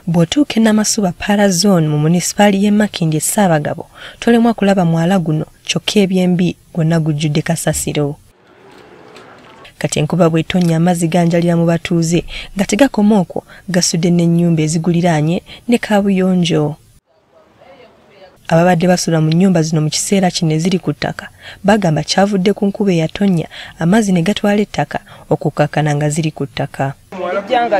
Bw'otuuka e Namasuba Parazone mu munisipaali y'e Makindye Ssaabagabo tolemwa kulaba mwala guno kyokka ebyembi gwonna gujjudde kasasiro. Kati enkuba bw'etonnya amazzi ganjalira mu batuuze nga tegakoma okwo gasudde n'ennyumba eziguliraanye ne kaabuyonjo. Ababadde basula mu nnyumba zino mu kiseera kino eziri ku ttaka bagamba kyavudde ku nkuba eyatonnya amazzi ne gatwala ettaka okukakkana nga ziri ku ttaka. Ejjanga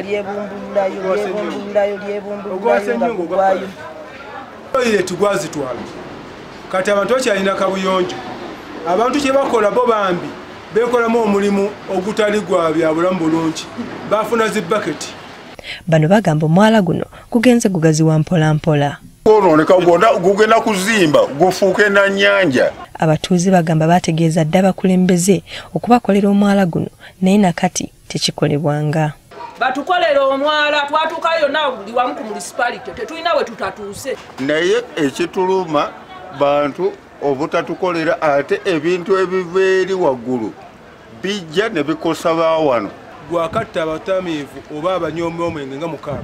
lyebumbullayo tugwazitwala kati abantu bakyalina kabuyonjo. Abantu kye bakola bo bambi bekolamu omulimu ogutali gwa bya bulamu bulungi bafuna zi bucket. Bano bagamba omwala guno gugenze gugaziwa mpola mpola. Gugenda kuzimba gufuuke na nnyanja. Abatuuze bagamba bategeeza dda abakulembeze okubakolera omwala guno naye nakati tekikolebwanga. Batukolera omwala twatuukayo nawe buli wamu ku munisipalite tetulina we tutatuuse. Naye ekituluma bantu obutatukolera ate ebintu ebiva eri waggulu bijja ne bikosa baawano. Gwakatta abatamiivu oba abanyombe omwenge nga mukaaga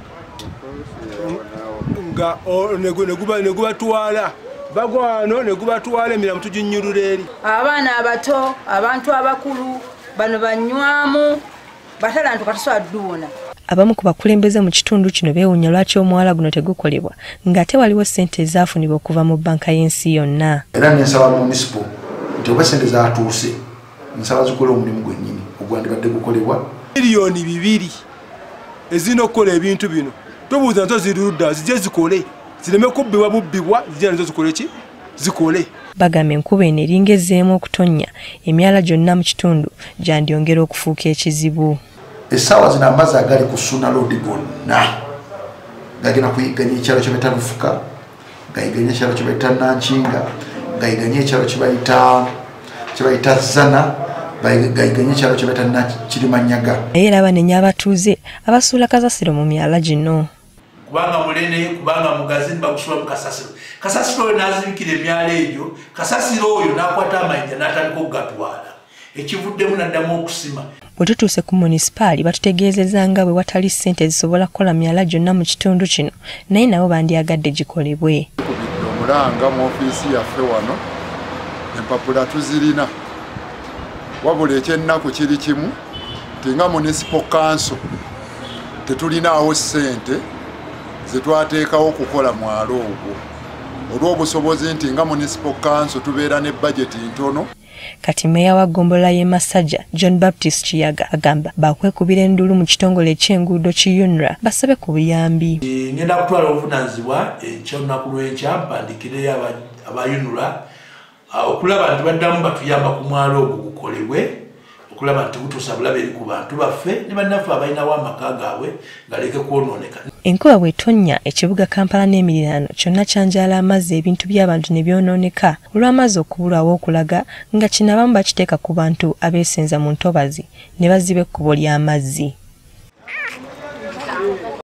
nga negubatwala bagwano negubatwala emiramu tuginyulula eri. Abaana abato abantu abakulu bano banywamu batalantu katusobola duwona. Abamu ku bakulembeze mu kitundu kino beewuunya lwaki omwala guno tegukolebwa ng'ate waliwo ssente ezaafunibwa okuva mu banka y'ensi yonna. Era n'ensaba munisipo nti oba ssente zaatuuse nsaba zikola omulimu gwennyini ogwandibadde gukolebwa. Miliyoni 2 ezirina okukola ebintu bino tobuuza nzo zirudda zijje zikole zireme kubbibwa zijja nazo zikole ki zikole. Bagamba enkuba eno eringa ezzeemu okutonnya emyala gyonna mu kitundu gyandyongera okufuuka ekizibu. Essaawa zino amazzi agali ku Suna Road gonna gagenda kuyiganya ekyalo kye bayita Lufuka, gayiganya ekyalo kye bayita Nankinga, gayiganya ekyalo kye bayita Zana, gayiganya ekyalo kye bayita Kirimanyaga. Naye era banenya abatuuze abasuula kasasiro mu myala gino. Kubanga mulene kubanga mugazi bagusula mu kasasiro. Kasasiro oyo n'azibikira emyala egyo, kasasiro oyo n'akwata amayinja n'atandika okugatwala. Ekivuddemu n'addamu okusima. Bwe tutuuse ku munisipaali batutegeezezza nga bwe watali ssente zisobola kukola myala gyonna mu kitundu kino naye nabo bandyagadde gikolebwe. Omulanga mu ofiisi yaffe wano empapula tuzirina wabula ekyennaku kiri kimu nti nga municipal council tetulinaawo ssente zetwateekawo okukola mwalo ogwo olw'obusobozi nti nga municipal council tubeera ne budget ntono. Kati meya wa Gombola y'e Masajja John Baptist Kiyaga agamba bakwekubira endulu mu kitongole eky'enguudo kiyunra basabe ku buyambi. Ngenda kutwala obuvunaanyizibwa eky'olunaku lw'enkya mpandikire abayunula okulaba nti baddamu batuyamba ku mwalo ogwo gukolebwe okulaba nti butuusa bulabe eri ku bantu baffe ne bannaffe abalinawo amaka gaabwe galeke kwonooneka. Enkuba bw'etonnya ekibuga Kampala n'emiriraano kyonna kyanjala amazzi ebintu by'abantu ne byonooneka olw'amazzi okubulwawo okulaga nga kino abamu bakiteeka ku bantu abeesenza mu ntobazi ne baziba ekkubo ly'amazzi.